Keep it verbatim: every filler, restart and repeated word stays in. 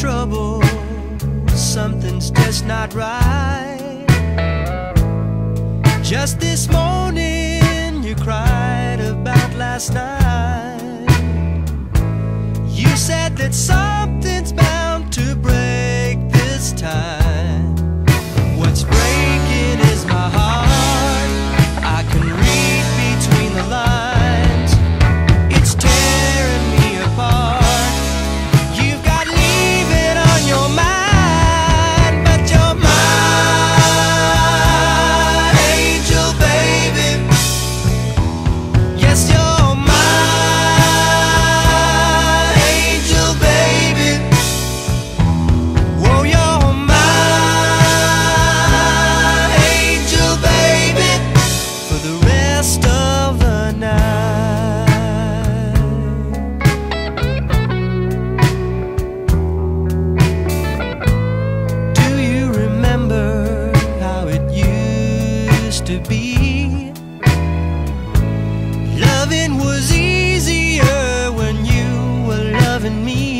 trouble, something's just not right. Just this morning you cried about last night. You said that something's bound to break this time. What's breaking is my heart. I can read between the lines. It's tearing me apart. You've got leaving on your mind, but you're my angel, baby. Yes, you're my angel, baby. Whoa, you're my angel, baby, for the rest of the night. Do you remember how it used to be? Loving was easier when you were loving me.